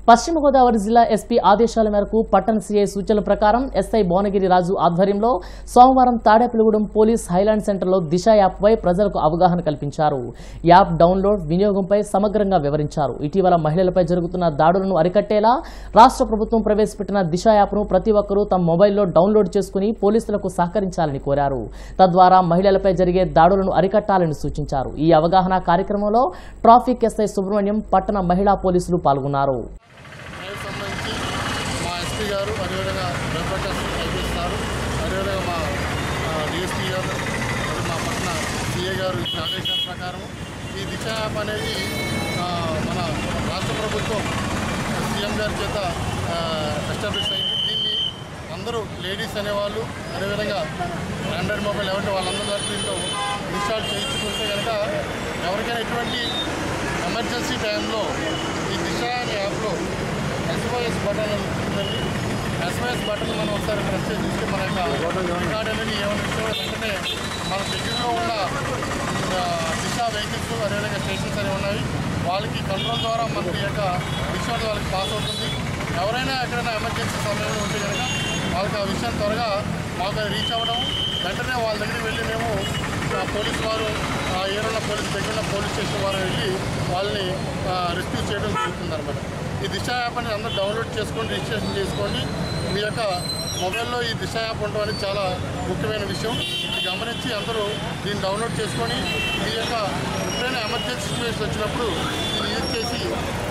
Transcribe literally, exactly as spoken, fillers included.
పశ్చిమ గోదావరి జిల్లా ఎస్పీ ఆదేశాల మేరకు పట్టణ సీఐ సూచనల ప్రకారం ఎస్ఐ భువనగిరి రాజు ఆధ్వర్యంలో సోమవారం తాడేపల్లిగూడెం పోలీస్ హైలాండ్ సెంటర్లో దిశ యాప్పై ప్రజలకు అవగాహన కల్పించారు. యాప్ డౌన్లోడ్ వినియోగంపై సమగ్రంగా వివరించారు. ఇటీవల మహిళలపై జరుగుతున్న దాడులను అరికట్టేలా రాష్ట్ర ప్రభుత్వం ప్రవేశపెట్టిన దిశ యాప్ను ప్రతి ఒక్కరూ తమ మొబైల్లో డౌన్లోడ్ చేసుకుని పోలీసులకు సహకరించాలని కోరారు. తద్వారా మహిళలపై జరిగే దాడులను అరికట్టాలని సూచించారు. ఈ అవగాహన కార్యక్రమంలో ట్రాఫిక్ ఎస్ఐ సుబ్రహ్మణ్యం, పట్టణ మహిళా పోలీసులు పాల్గొన్నారు. మా ఎస్పీ గారు అదేవిధంగా వెంకటేశ్వర కల్పిస్తున్నారు. అదేవిధంగా మా డిఎస్పీ గారు మా పక్కన సిఏ గారు ఇచ్చిన ఆదేశాల ప్రకారం ఈ దిశ యాప్ అనేది మన రాష్ట్ర ప్రభుత్వం సీఎం గారి చేత ఎస్టాబ్లిష్ అయింది. దీన్ని అందరూ లేడీస్ అనేవాళ్ళు అదేవిధంగా ఆండ్రాయిడ్ మొబైల్ ఎవరి వాళ్ళందరూ దీంట్లో ఇన్స్టాల్ చేయించుకుంటే కనుక ఎవరికైనా ఎటువంటి ఎమర్జెన్సీ టైంలో ఈ దిశ అనే యాప్లో ఎస్ఓఎస్ బటన్ ఉంటుందండి. ఎస్ఓఎస్ బటన్ మనం ఒకసారి ప్రెస్ చేసి చూస్తే మన యొక్క రికార్డ్ అనేది ఏమైనా విషయం వెంటనే మన దగ్గరలో ఉన్న దిశ వెహికల్స్ అదేవిధంగా స్టేషన్స్ అనేవి ఉన్నాయి. వాళ్ళకి కంట్రోల్ ద్వారా మనకి యొక్క విషయం వాళ్ళకి పాస్ అవుతుంది. ఎవరైనా ఎక్కడైనా ఎమర్జెన్సీ సమయంలో ఉంటే కనుక వాళ్ళకి ఆ విషయం త్వరగా మాకు రీచ్ అవ్వడం, వెంటనే వాళ్ళ దగ్గరికి వెళ్ళి మేము పోలీసు వారు ఏదైనా పోలీస్ దగ్గర పోలీస్ స్టేషన్ వారు వెళ్ళి వాళ్ళని రెస్క్యూ చేయడం జరుగుతుంది అనమాట. ఈ దిశ యాప్ అనేది అందరూ డౌన్లోడ్ చేసుకోండి, రిజిస్ట్రేషన్ చేసుకోండి. మీ యొక్క మొబైల్లో ఈ దిశ యాప్ ఉండడం అనేది చాలా ముఖ్యమైన విషయం. ఇది గమనించి అందరూ దీన్ని డౌన్లోడ్ చేసుకొని మీ యొక్క ఎప్పుడైనా ఎమర్జెన్సీ సిచ్యువేషన్ వచ్చినప్పుడు దీన్ని యూజ్ చేసి